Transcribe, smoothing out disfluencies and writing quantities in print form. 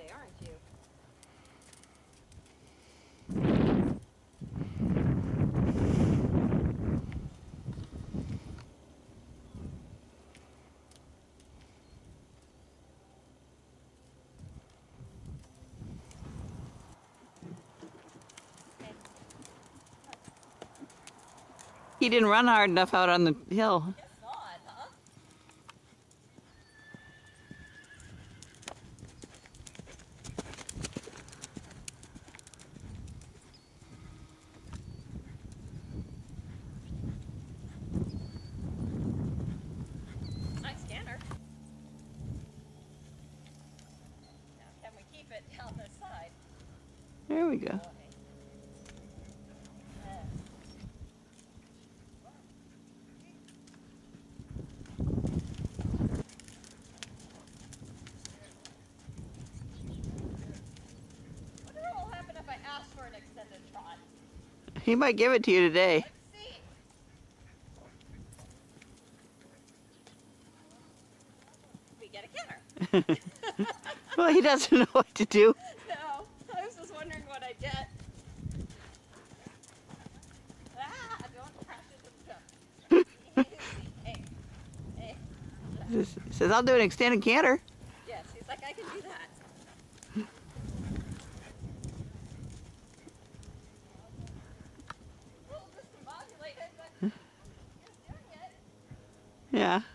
today, aren't you? He didn't run hard enough out on the hill. Guess not, huh? Nice canter. Now can we keep it down this side? There we go. What will happen if I ask for an extended trot? He might give it to you today. Let's see. We get a canter. Well, he doesn't know what to do. No, I was just wondering what I get. Ah, don't crash into the truck. Hey, hey. He says, I'll do an extended canter. Yes, he's like, I can do that. A little discombobulated, but he's doing it. Yeah.